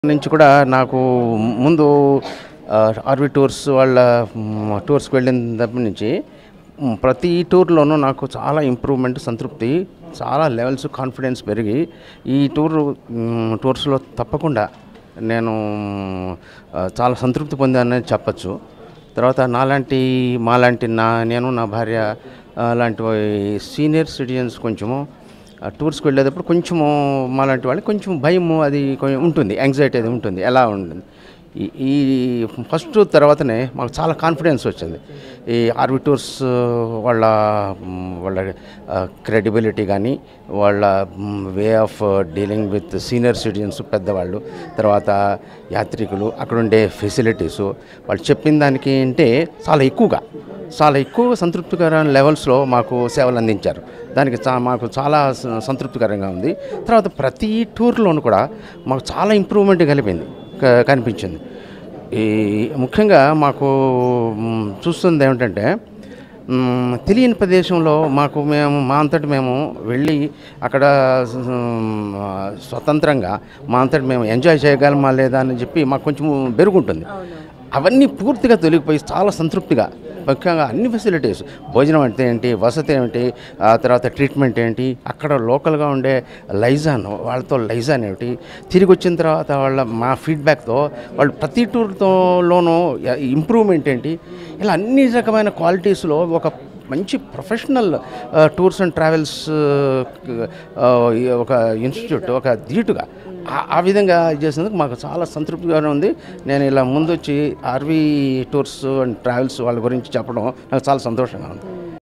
నుంచి కూడా నాకు ముందు ఆర్వి టూర్స్ వాళ్ళ టూర్స్కి వెళ్ళిన దగ్గర నుంచి ప్రతి టూర్లోనూ నాకు చాలా ఇంప్రూవ్మెంట్, సంతృప్తి, చాలా లెవెల్స్ కాన్ఫిడెన్స్ పెరిగి ఈ టూర్స్లో తప్పకుండా నేను చాలా సంతృప్తి పొందానని చెప్పచ్చు. తర్వాత నేను నా భార్య లాంటి సీనియర్ సిటిజన్స్ కొంచెము టూర్స్కి వెళ్ళేటప్పుడు కొంచెము మాలాంటి వాళ్ళకి కొంచెం భయము అది కొంచెం ఉంటుంది, యాంగ్జైటీ అది ఉంటుంది. ఎలా ఉంటుంది ఈ ఫస్ట్ తర్వాతనే మాకు చాలా కాన్ఫిడెన్స్ వచ్చింది. ఈ ఆర్వి టూర్స్ వాళ్ళ క్రెడిబిలిటీ కానీ, వాళ్ళ way of dealing with senior citizens, పెద్దవాళ్ళు, తర్వాత యాత్రికులు, అక్కడుండే ఫెసిలిటీసు, వాళ్ళు చెప్పిన దానికి అంటే చాలా ఎక్కువ సంతృప్తికరమైన లెవెల్స్లో మాకు సేవలు అందించారు. దానికి మాకు చాలా సంతృప్తికరంగా ఉంది. తర్వాత ప్రతి టూర్లోనూ కూడా మాకు చాలా ఇంప్రూవ్మెంట్ కనిపించింది. ఈ ముఖ్యంగా మాకు చూస్తుంది ఏమిటంటే, తెలియని ప్రదేశంలో మా అంతటి మేము వెళ్ళి అక్కడ స్వతంత్రంగా మా అంతటి మేము ఎంజాయ్ చేయగలమా లేదా అని చెప్పి మాకు కొంచెం బెరుగుంటుంది. అవన్నీ పూర్తిగా తొలగిపోయి చాలా సంతృప్తిగా, ముఖ్యంగా అన్ని ఫెసిలిటీస్, భోజనం అంటే ఏంటి, వసతి ఏమిటి, ఆ తర్వాత ట్రీట్మెంట్ ఏంటి, అక్కడ లోకల్గా ఉండే వాళ్ళతో లైజాన్ ఏమిటి, తిరిగి వచ్చిన తర్వాత మా ఫీడ్బ్యాక్తో వాళ్ళు ప్రతి టూర్లోనూ ఇంప్రూవ్మెంట్ ఏంటి, ఇలా అన్ని రకమైన క్వాలిటీస్లో ఒక మంచి ప్రొఫెషనల్ టూర్స్ అండ్ ట్రావెల్స్ ఒక ఇన్స్టిట్యూట్, ఒక ధీటుగా ఆ విధంగా చేసినందుకు మాకు చాలా సంతృప్తిగానే ఉంది. నేను ఇలా ముందు వచ్చి ఆర్వీ టూర్స్ అండ్ ట్రావెల్స్ వాళ్ళ గురించి చెప్పడం నాకు చాలా సంతోషంగా ఉంది.